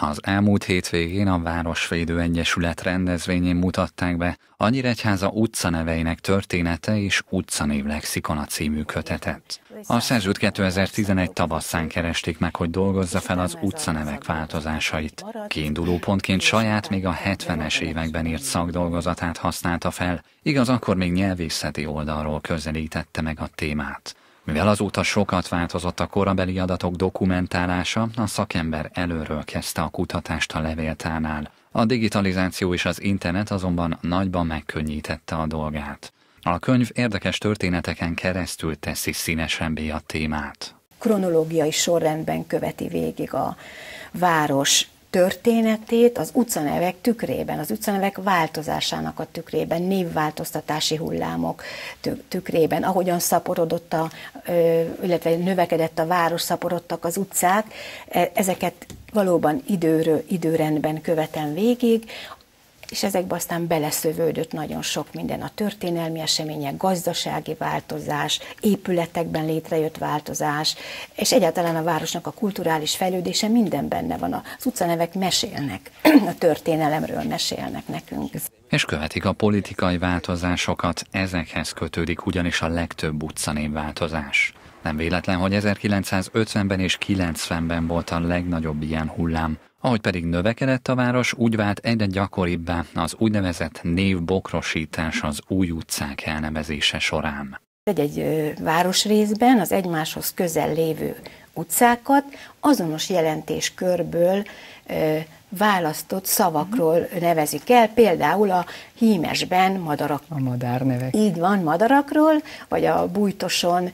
Az elmúlt hétvégén a Városvédő Egyesület rendezvényén mutatták be a Nyíregyháza utcaneveinek története és utcanév lexikona című kötetet. A szerzőt 2011 tavasszán keresték meg, hogy dolgozza fel az utcanevek változásait. Kiinduló pontként saját, még a 70-es években írt szakdolgozatát használta fel, igaz, akkor még nyelvészeti oldalról közelítette meg a témát. Mivel azóta sokat változott a korabeli adatok dokumentálása, a szakember előről kezdte a kutatást a levéltárnál. A digitalizáció és az internet azonban nagyban megkönnyítette a dolgát. A könyv érdekes történeteken keresztül teszi színesebbé a témát. Kronológiai sorrendben követi végig a város történetét az utcanevek tükrében, az utcanevek változásának a tükrében, névváltoztatási hullámok tükrében, ahogyan szaporodott, illetve növekedett a város, szaporodtak az utcák, ezeket valóban időrendben követem végig, és ezekbe aztán beleszövődött nagyon sok minden, a történelmi események, gazdasági változás, épületekben létrejött változás, és egyáltalán a városnak a kulturális fejlődése, minden benne van. Az utcanevek mesélnek, a történelemről mesélnek nekünk. És követik a politikai változásokat, ezekhez kötődik ugyanis a legtöbb utcanévváltozás. Nem véletlen, hogy 1950-ben és 90-ben volt a legnagyobb ilyen hullám. Ahogy pedig növekedett a város, úgy vált egyre gyakoribbá az úgynevezett névbokrosítás az új utcák elnevezése során. Egy városrészben az egymáshoz közel lévő utcákat azonos jelentéskörből választott szavakról nevezik el, például a hímesben madarak. A madárnevek. Így van, madarakról, vagy a Bújtoson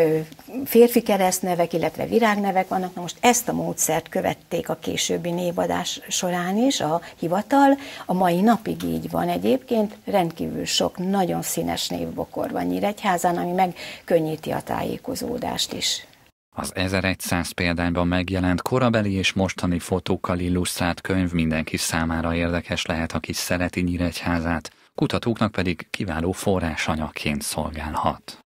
férfi keresztnevek, illetve virágnevek vannak. Na most ezt a módszert követték a későbbi névadás során is, a hivatal. A mai napig így van egyébként, rendkívül sok, nagyon színes névbokor van Nyíregyházán, ami megkönnyíti a tájékozódást is. Az 1100 példányban megjelent korabeli és mostani fotókkal illusztrált könyv mindenki számára érdekes lehet, aki szereti Nyíregyházát, kutatóknak pedig kiváló forrásanyagként szolgálhat.